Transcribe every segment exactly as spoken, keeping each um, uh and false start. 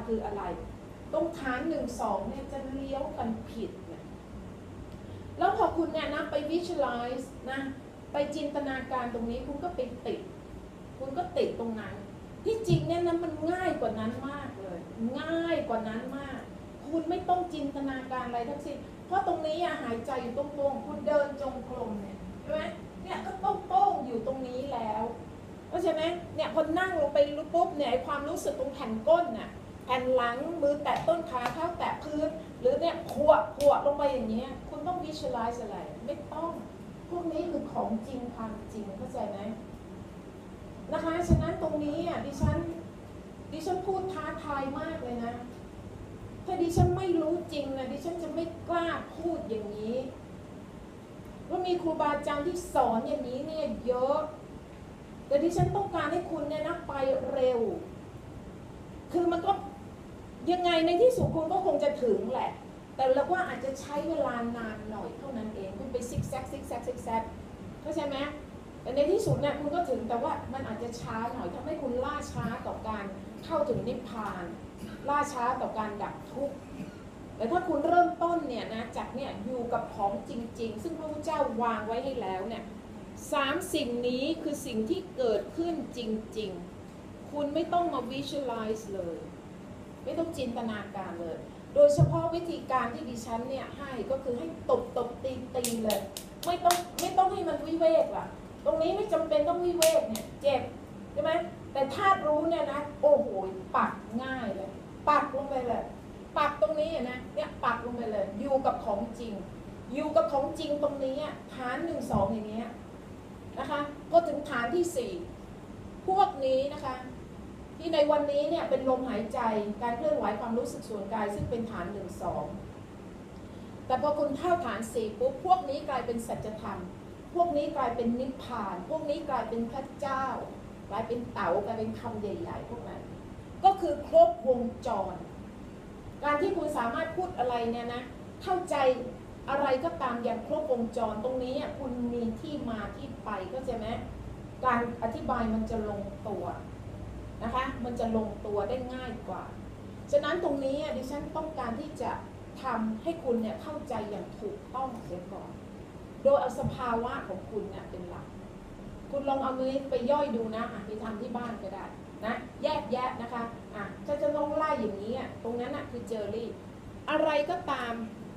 คืออะไรตรงฐานหนึ่งสองเนี่ยจะเลี้ยวกันผิดเนี่ยแล้วพอคุณเนี่ยนะไป visualize นะไปจินตนาการตรงนี้คุณก็ไปติดคุณก็ติดตรงนั้นที่จริงเนี่ยนะมันง่ายกว่านั้นมากเลยง่ายกว่านั้นมากคุณไม่ต้องจินตนาการอะไรทั้งสิ้นเพราะตรงนี้หายใจอยู่ตรงๆคุณเดินจงกรมเนี่ยใช่ไหมเนี่ยก็ต้องโต้งอยู่ตรงนี้แล้วเพราะฉะนั้นเนี่ยพอนั่งลงไปปุ๊บเนี่ยความรู้สึกตรงแผ่นก้นน่ะแผ่นหลังมือแตะต้นขาเท้าแตะพื้นหรือเนี่ยขวบขวบลงไปอย่างเงี้ยคุณต้อง visualize อะไรไม่ต้องพวกนี้คือของจริงความจริงเข้าใจไหมนะคะฉะนั้นตรงนี้อ่ะดิฉันดิฉันพูดท้าทายมากเลยนะถ้าดิฉันไม่รู้จริงนะดิฉันจะไม่กล้าพูดอย่างนี้ว่ามีครูบาอาจารย์ที่สอนอย่างนี้เนี่ยเยอะแต่ดิฉันต้องการให้คุณเนี่ยนะไปเร็วคือมันก็ยังไงในที่สุดคุณก็คงจะถึงแหละแต่เราว่าอาจจะใช้เวลานานหน่อยเท่านั้นเองคุณไปซิกแซกซิกแซกซิกแซกเข้าใจไหมแต่ในที่สุดเนี่ยคุณก็ถึงแต่ว่ามันอาจจะช้าหน่อยทำให้คุณล่าช้าต่อการเข้าถึงนิพพานล่าช้าต่อการดับทุกข์แต่ถ้าคุณเริ่มต้นเนี่ยนะจากเนี่ยอยู่กับของจริงๆซึ่งพระพุทธเจ้าวางไว้ให้แล้วเนี่ยสามสิ่งนี้คือสิ่งที่เกิดขึ้นจริงๆคุณไม่ต้องมา visualize เลยไม่ต้องจินตนาการเลยโดยเฉพาะวิธีการที่ดิฉันเนี่ยให้ก็คือให้ตบตบตีตีเลยไม่ต้องไม่ต้องให้มันวิเวกล่ะตรงนี้ไม่จำเป็นต้องวิเวกเนี่ยเจ็บใช่ไหมแต่ถ้ารู้เนี่ยนะโอ้โหปักง่ายเลยปักลงไปเลยปักตรงนี้นะเนี่ยปักลงไปเลยอยู่กับของจริงอยู่กับของจริงตรงนี้ฐานหนึ่งสองอย่างเงี้ยนะคะพอถึงฐานที่สี่พวกนี้นะคะที่ในวันนี้เนี่ยเป็นลมหายใจการเคลื่อนไหวความรู้สึกส่วนกายซึ่งเป็นฐานหนึ่งสองแต่พอคุณเข้าฐานสี่ปุ๊บพวกนี้กลายเป็นสัจธรรมพวกนี้กลายเป็นนิพพานพวกนี้กลายเป็นพระเจ้ากลายเป็นเต๋ากลายเป็นคำใหญ่ๆพวกนั้นก็คือครบวงจรการที่คุณสามารถพูดอะไรเนี่ยนะเข้าใจอะไรก็ตามอย่างครบวงจรตรงนี้คุณมีที่มาที่ไปก็ใช่ไหมการอธิบายมันจะลงตัวนะคะมันจะลงตัวได้ง่ายกว่าฉะนั้นตรงนี้ดิฉันต้องการที่จะทำให้คุณเนี่ยเข้าใจอย่างถูกต้องเสียก่อนโดยเอาสภาวะของคุณเนี่ยเป็นหลักคุณลองเอามือไปย่อยดูนะอ่ะไปทำที่บ้านก็ได้นะแยกแยะนะคะอ่ะจะจะลองไล่อย่างนี้อ่ะตรงนั้นอ่ะคือเจอรี่อะไรก็ตาม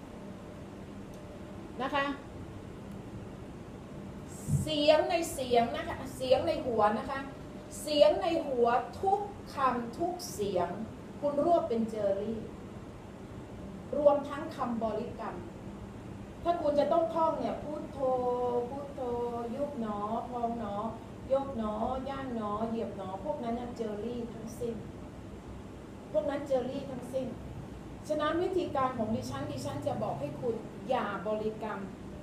นะคะเสียงในเสียงนะคะเสียงในหัวนะคะเสียงในหัวทุกคำทุกเสียงคุณรวบเป็นเจอรี่รวมทั้งคำบริกรรมถ้าคุณจะต้องท่องเนี่ยพุทโธพุทโธยุบหนอพองหนอยกหนอย่างหนอเหยียบหนอพวกนั้นเจอรี่ทั้งสิ้นพวกนั้นเจอรี่ทั้งสิ้นฉะนั้นวิธีการของดิฉันดิฉันจะบอกให้คุณอย่าบริกรรม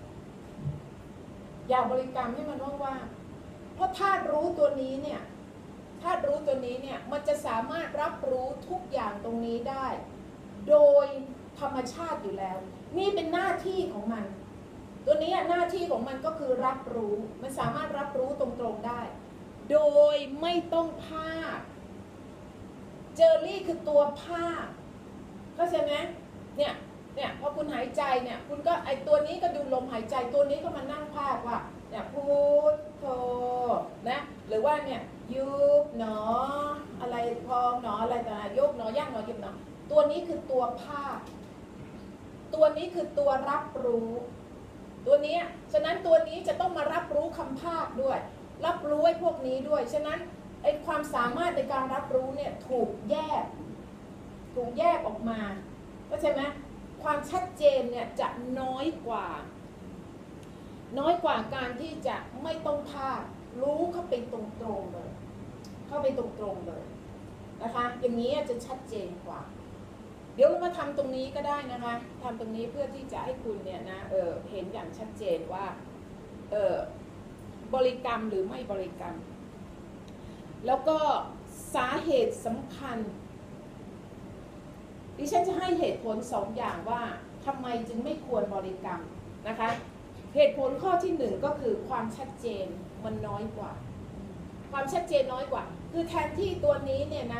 อย่าบริกรรมให้มันว่างๆเพราะธาตุรู้ตัวนี้เนี่ยธาตุรู้ตัวนี้เนี่ยมันจะสามารถรับรู้ทุกอย่างตรงนี้ได้โดยธรรมชาติอยู่แล้วนี่เป็นหน้าที่ของมันตัวนี้หน้าที่ของมันก็คือรับรู้มันสามารถรับรู้ตรงๆได้โดยไม่ต้องพากเจอรี่คือตัวพากเข้าใจไหมเนี่ยเนี่ยพอคุณหายใจเนี่ยคุณก็ไอตัวนี้ก็ดูลมหายใจตัวนี้ก็มานั่งพากว่าเนี่ยพุทโธนะหรือว่าเนี่ยยุบหนออะไรพองหนออะไรต่างๆยกหนอย่างหนอยุบหนอตัวนี้คือตัวพากตัวนี้คือตัวรับรู้ตัวนี้ฉะนั้นตัวนี้จะต้องมารับรู้คำพากด้วยรับรู้ไอ้พวกนี้ด้วยฉะนั้นไอ้ความสามารถในการรับรู้เนี่ยถูกแยกถูกแยกออกมาก็ใช่ไหมความชัดเจนเนี่ยจะน้อยกว่าน้อยกว่าการที่จะไม่ต้องพากรู้เข้าไปตรงๆเลยเข้าไปตรงๆเลยนะคะอย่างนี้จะชัดเจนกว่าเดี๋ยวเรามาทำตรงนี้ก็ได้นะคะทำตรงนี้เพื่อที่จะให้คุณเนี่ยนะเออเห็นอย่างชัดเจนว่าเออบริกรรมหรือไม่บริกรรมแล้วก็สาเหตุสำคัญดิฉันจะให้เหตุผลสองอย่างว่าทำไมจึงไม่ควรบริกรรมนะคะเหตุผลข้อที่หนึ่งก็คือความชัดเจนมันน้อยกว่าความชัดเจนน้อยกว่าคือแทนที่ตัวนี้เนี่ยนะ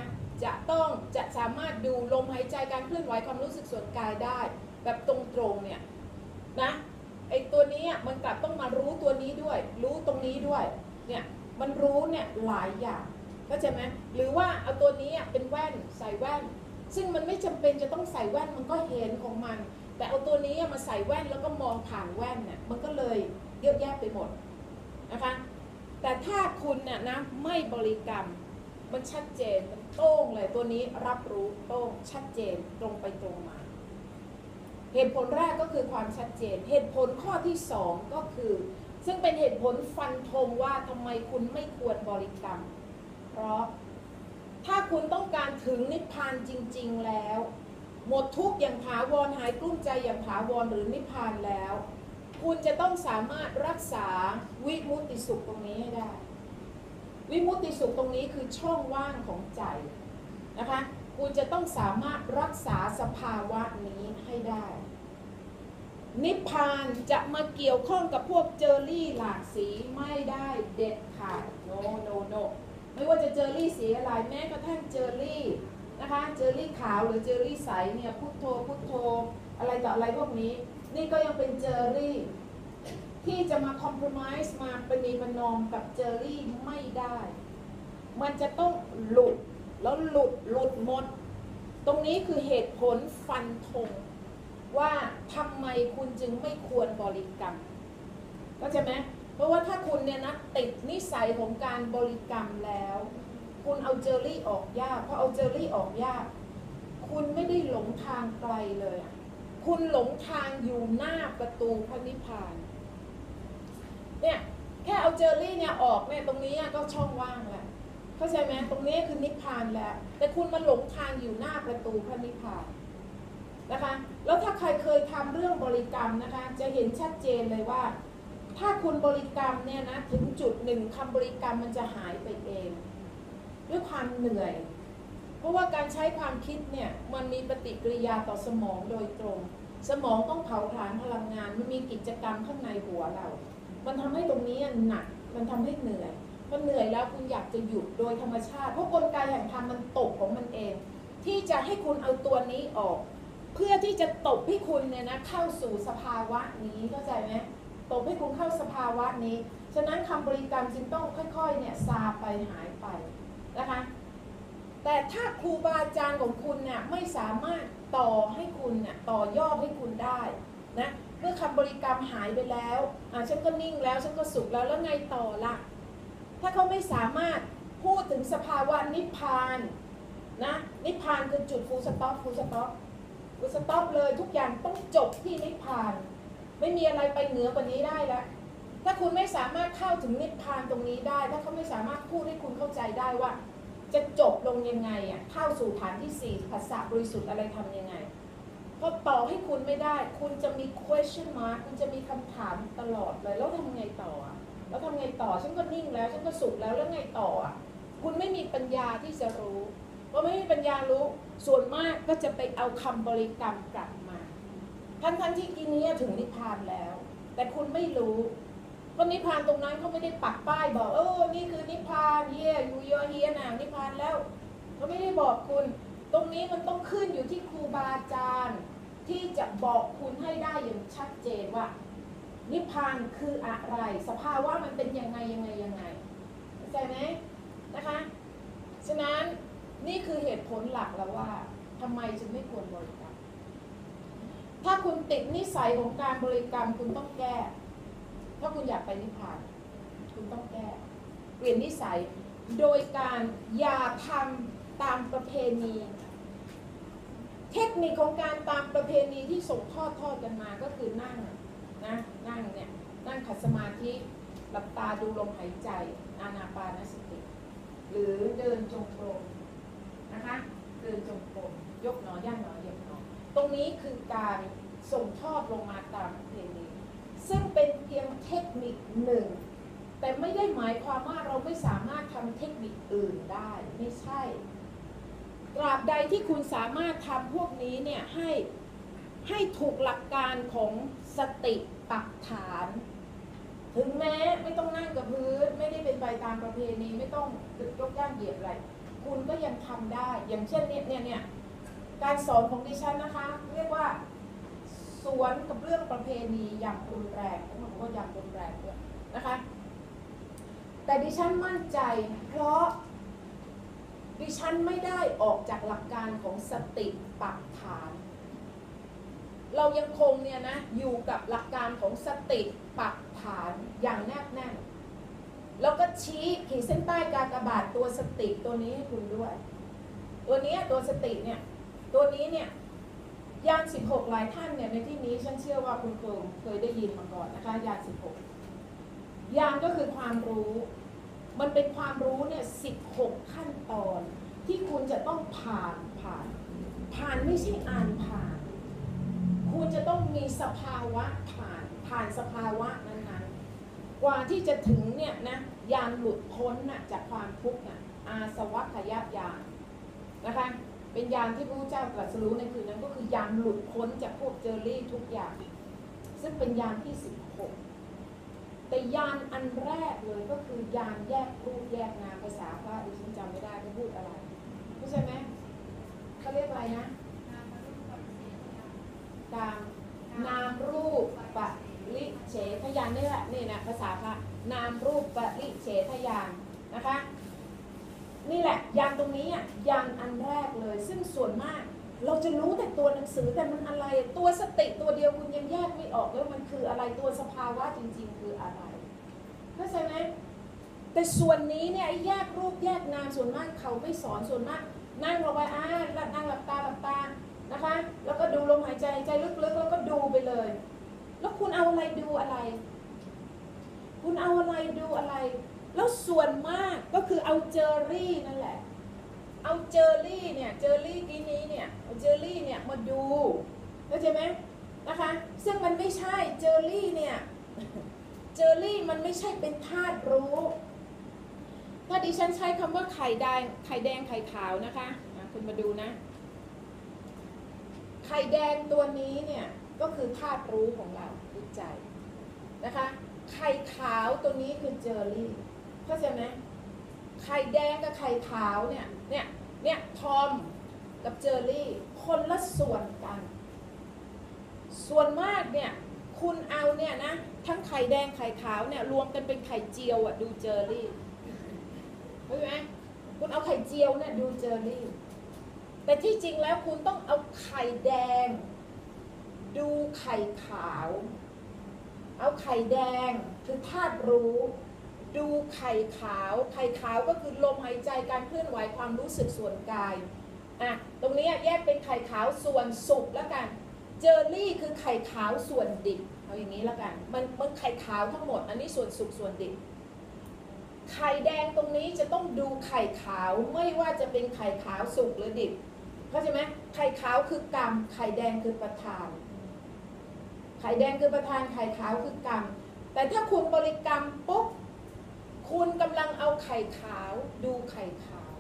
จะต้องจะสามารถดูลมหายใจการเคลื่อนไหวความรู้สึกส่วนกายได้แบบตรงๆเนี่ยนะไอตัวนี้มันกลับต้องมารู้ตัวนี้ด้วยรู้ตรงนี้ด้วยเนี่ยมันรู้เนี่ยหลายอย่างเข้าใจไหมหรือว่าเอาตัวนี้เป็นแว่นใส่แว่นซึ่งมันไม่จำเป็นจะต้องใส่แว่นมันก็เห็นของมันแต่เอาตัวนี้มาใส่แว่นแล้วก็มองผ่านแว่นเนี่ยมันก็เลยเยอะแยะไปหมดนะคะแต่ถ้าคุณเนี่ยนะไม่บริกรรมมันชัดเจนมันโต้งเลยตัวนี้รับรู้โต้งชัดเจนตรงไปตรงมาเหตุผลแรกก็คือความชัดเจนเหตุผลข้อที่สองก็คือซึ่งเป็นเหตุผลฟันธงว่าทำไมคุณไม่ควรบริกรรมเพราะถ้าคุณต้องการถึงนิพพานจริงๆแล้วหมดทุกข์อย่างถาวรหายกลุ้มใจอย่างถาวรหรือนิพพานแล้วคุณจะต้องสามารถรักษาวิมุตติสุขตรงนี้ให้ได้วิมุตติสุขตรงนี้คือช่องว่างของใจนะคะคุณจะต้องสามารถรักษาสภาวะนี้ให้ได้นิพพานจะมาเกี่ยวข้องกับพวกเจอรี่หลากสีไม่ได้เด็ดขาด no no no ไม่ว่าจะเจอรี่สีอะไรแม้กระทั่งเจอรี่นะคะเจอรี่ขาวหรือเจอรี่ใสเนี่ยพุทโธพุทโธอะไรต่ออะไรพวกนี้นี่ก็ยังเป็นเจอรี่ที่จะมาคอม promise มาประนีประนอมกับเจอรี่ไม่ได้มันจะต้องหลุดแล้วหลุดหลุดหมดตรงนี้คือเหตุผลฟันธงว่าทำไมคุณจึงไม่ควรบริกรรมก็ใช่ไหมเพราะว่าถ้าคุณเนี่ยนะติดนิสัยของการบริกรรมแล้วคุณเอาเจอรี่ออกยากเพราะเอาเจอรี่ออกยากคุณไม่ได้หลงทางไกลเลยคุณหลงทางอยู่หน้าประตูพระนิพพานเนี่ยแค่เอาเจอรี่เนี่ยออกเนี่ยตรงนี้ก็ช่องว่างแล้วเข้าใจไหมตรงนี้คือนิพพานแล้วแต่คุณมาหลงทางอยู่หน้าประตูพระนิพพานนะคะแล้วถ้าใครเคยทำเรื่องบริกรรมนะคะจะเห็นชัดเจนเลยว่าถ้าคุณบริกรรมเนี่ยนะถึงจุดหนึ่งคำบริกรรมมันจะหายไปเองด้วยความเหนื่อยเพราะว่าการใช้ความคิดเนี่ยมันมีปฏิกิริยาต่อสมองโดยตรงสมองต้องเผาผลาญพลังงานมันมีกิจกรรมข้างในหัวเรามันทำให้ตรงนี้หนักมันทำให้เหนื่อยพอเหนื่อยแล้วคุณอยากจะหยุดโดยธรรมชาติเพราะกลไกแห่งธรรมมันตกของมันเองที่จะให้คุณเอาตัวนี้ออกเพื่อที่จะตบให้คุณเนี่ยนะเข้าสู่สภาวะนี้เข้าใจไหมตบให้คุณเข้าสภาวะนี้ฉะนั้นคำบริกรรมจึงต้องค่อยๆเนี่ยซาไปหายไปนะคะแต่ถ้าครูบาอาจารย์ของคุณเนี่ยไม่สามารถต่อให้คุณเนี่ยต่อยอดให้คุณได้นะเมื่อคำบริกรรมหายไปแล้วอ่ะฉันก็นิ่งแล้วฉันก็สุขแล้วแล้วไงต่อล่ะถ้าเขาไม่สามารถพูดถึงสภาวะนิพพานนะนิพพานคือจุดฟูลสต็อปฟูลสต็อปฟูลสต็อปเลยทุกอย่างต้องจบที่นิพพานไม่มีอะไรไปเหนือกว่านี้ได้แล้วถ้าคุณไม่สามารถเข้าถึงนิพพานตรงนี้ได้ถ้าเขาไม่สามารถพูดให้คุณเข้าใจได้ว่าจะจบลงยังไงอ่ะเข้าสู่ฐานที่สี่ภาษาบริสุทธิ์อะไรทำยังไงพอต่อให้คุณไม่ได้คุณจะมี question mark คุณจะมีคำถามตลอดเลยแล้วทำไงต่ออ่ะแล้วทำไงต่อฉันก็นิ่งแล้วฉันก็สุขแล้วแล้วไงต่ออ่ะคุณไม่มีปัญญาที่จะรู้พอไม่มีปัญญารู้ส่วนมากก็จะไปเอาคำบริกรรมกลับมาทั้งทั้งที่กินนี้ถึงนิพพานแล้วแต่คุณไม่รู้เพราะนิพพานตรงนั้นเขาไม่ได้ปักป้ายบอกเออนี่คือนิพพานเย่อยู่เยอะเฮียนะนิพพานแล้วเขาไม่ได้บอกคุณตรงนี้มันต้องขึ้นอยู่ที่ครูบาอาจารย์ที่จะบอกคุณให้ได้อย่างชัดเจนว่านิพพานคืออะไรสภาวะมันเป็นยังไงยังไงยังไงเข้าใจไหมนะคะฉะนั้นนี่คือเหตุผลหลักแล้วว่าทำไมจึงไม่ควรบริกรรมถ้าคุณติดนิสัยของการบริกรรมคุณต้องแก้ถ้าคุณอยากไปนิพพานคุณต้องแก้เปลี่ยนนิสัยโดยการอย่าทำตามประเพณีเทคนิคของการตามประเพณีที่ส่งทอดทอดกันมาก็คือนั่งนะนั่งเนี่ยนั่งขัดสมาธิหลับตาดูลมหายใจอานาปานสติหรือเดินจงกรมนะคะเดินจงกรมยกหนอย่างหนอเหยียบหนอตรงนี้คือการส่งทอดลงมาตามประเพณีซึ่งเป็นเพียงเทคนิคหนึ่งแต่ไม่ได้หมายความว่าเราไม่สามารถทำเทคนิคอื่นได้ไม่ใช่ตราบใดที่คุณสามารถทำพวกนี้เนี่ยให้ให้ถูกหลักการของสติปัฏฐานถึงแม้ไม่ต้องนั่งกับพื้นไม่ได้เป็นไปตามประเพณีไม่ต้องยกย่างเหยียบอะไรคุณก็ยังทำได้อย่างเช่นเนี่ยเนี่ยเนี่ยการสอนของดิฉันนะคะเรียกว่าสวนกับเรื่องประเพณีอย่างรุนแรงผมบอกว่าอย่างรุนแรงด้วยนะคะแต่ดิฉันมั่นใจเพราะดิฉันไม่ได้ออกจากหลักการของสติปัฏฐานเรายังคงเนี่ยนะอยู่กับหลักการของสติปัฏฐานอย่างแนบแน่นแล้วก็ชี้ขีดเส้นใต้กากบาทตัวสติตัวนี้ให้คุณด้วยตัวนี้ตัวสติเนี่ยตัวนี้เนี่ยยานสิบหกหลายท่านเนี่ยในที่นี้ฉันเชื่อว่าคุณครูเคยได้ยินมาก่อนนะคะยานสิบหกยานก็คือความรู้มันเป็นความรู้เนี่ยสิบหกขั้นตอนที่คุณจะต้องผ่านผ่านผ่านไม่ใช่อ่านผ่านคุณจะต้องมีสภาวะผ่านผ่านสภาวะนั้นๆกว่าที่จะถึงเนี่ยนะยานหลุดพ้นนะจากความทุกข์นะอาสวัคยญาณนะคะเป็นยานที่พระพุทธเจ้าตรัสรู้ในคืนนั้นก็คือยานหลุดพ้นจากพวกเจอรี่ทุกอย่างซึ่งเป็นยานที่สิบหกแต่ยานอันแรกเลยก็คือยานแยกรูปแยกนามภาษาพระดิฉันจำไม่ได้เขาพูดอะไรเข้าใจไหมเขาเรียกอะไรนะตามนามรูปปะลิเฉทยานนี่แหละนี่นะภาษาพระนามรูปปะลิเฉทยานนะคะนี่แหละยานตรงนี้อ่ะยานอันแรกเลยซึ่งส่วนมากเราจะรู้แต่ตัวหนังสือแต่มันอะไรตัวสติตัวเดียวคุณยังแยกไม่ออกแล้วมันคืออะไรตัวสภาวะจริงๆคืออะไรเข้าใจไหมแต่ส่วนนี้เนี่ยแยกรูปแยกนามส่วนมากเขาไม่สอนส่วนมากนั่งลงไปอ่านั่งหลับตาหลับตานะคะแล้วก็ดูลมหายใจใจลึกๆแล้วก็ดูไปเลยแล้วคุณเอาอะไรดูอะไรคุณเอาอะไรดูอะไรแล้วส่วนมากก็คือเอาเจอรี่นั่นแหละเอาเจอรี่เนี่ยเจอรี่กี้นี้เนี่ยเอาเจอรี่เนี่ยมาดูเข้าใจไหมนะคะซึ่งมันไม่ใช่เจอรี่เนี่ยเจอรี่มันไม่ใช่เป็นธาตุรู้ถ้าดิฉันใช้คำว่าไข่แดงไข่แดงไข่ขาวนะคะคุณมาดูนะไข่แดงตัวนี้เนี่ยก็คือธาตุรู้ของเราคือใจนะคะไข่ขาวตัวนี้คือเจอรี่เข้าใจไหมไข่แดงกับไข่ขาวเนี่ยเนี่ยเนี่ยทอมกับเจอรี่คนละส่วนกันส่วนมากเนี่ยคุณเอาเนี่ยนะทั้งไข่แดงไข่ขาวเนี่ยรวมกันเป็นไข่เจียวอ่ะดูเจอรี่เข้าใจไหมคุณเอาไข่เจียวเนี่ยดูเจอรี่แต่ที่จริงแล้วคุณต้องเอาไข่แดงดูไข่ขาวเอาไข่แดงคือธาตุรู้ดูไข่ขาวไข่ขาวก็คือลมหายใจการเคลื่อนไหวความรู้สึกส่วนกายอ่ะตรงนี้แยกเป็นไข่ขาวส่วนสุกแล้วกันเจอรี่คือไข่ขาวส่วนดิบเอาอย่างนี้แล้วกันมันมันไข่ขาวทั้งหมดอันนี้ส่วนสุกส่วนดิบไข่แดงตรงนี้จะต้องดูไข่ขาวไม่ว่าจะเป็นไข่ขาวสุกหรือดิบเข้าใจไหมไข่ขาวคือกรรมไข่แดงคือประธานไข่แดงคือประธานไข่ขาวคือกรรมแต่ถ้าคุณบริกรรมปุ๊บคุณกำลังเอาไข่ขาวดูไข่ขาว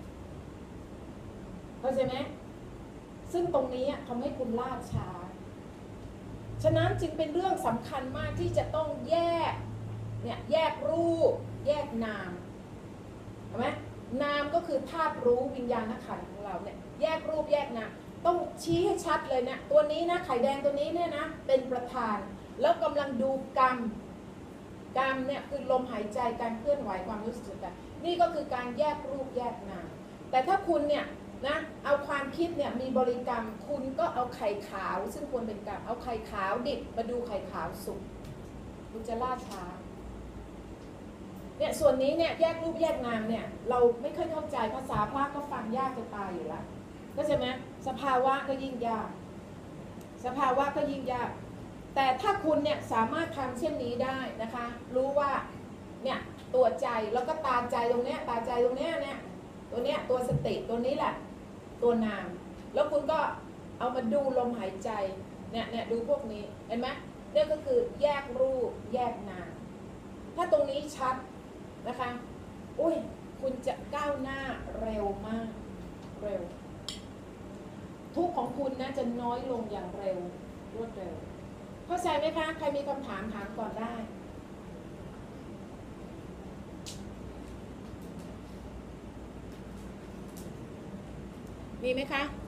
เข้าใจไหมซึ่งตรงนี้ทำให้คุณล่าช้าฉะนั้นจึงเป็นเรื่องสำคัญมากที่จะต้องแยกเนี่ยแยกรูปแยกนามเห็นไหมนามก็คือธาตุรู้วิญญาณขันธ์ของเราเนี่ยแยกรูปแยกนามต้องชี้ให้ชัดเลยเนี่ยตัวนี้นะไข่แดงตัวนี้เนี่ยนะเป็นประธานแล้วกำลังดูกรรมกรรมเนี่ยคือลมหายใจการเคลื่อนไหวความรู้สึกต่างนี่ก็คือการแยกรูปแยกนามแต่ถ้าคุณเนี่ยนะเอาความคิดเนี่ยมีบริกรรมคุณก็เอาไข่ขาวซึ่งควรเป็นกรรมเอาไข่ขาวดิบมาดูไข่ขาวสุกคุณจะล่าช้าเนี่ยส่วนนี้เนี่ยแยกรูปแยกนามเนี่ยเราไม่ค่อยเข้าใจภาษาพระก็ฟังยากจะตายอยู่แล้วก็ใช่ไหมสภาวะก็ยิ่งยากสภาวะก็ยิ่งยากแต่ถ้าคุณเนี่ยสามารถทำเช่นนี้ได้นะคะรู้ว่าเนี่ยตัวใจแล้วก็ตาใจตรงเนี้ยตาใจตรงเนี้ยเนี่ยตัวเนี้ยตัวสติตัวนี้แหละตัวนามแล้วคุณก็เอามาดูลมหายใจเนี่ยเนี่ยดูพวกนี้เห็นไหมเนี่ยก็คือแยกรูปแยกนามถ้าตรงนี้ชัดนะคะอุ้ยคุณจะก้าวหน้าเร็วมากเร็วทุกของคุณนะจะน้อยลงอย่างเร็วรวดเร็วเข้าใจไหมคะใครมีคำถามถามก่อนได้มีไหมคะ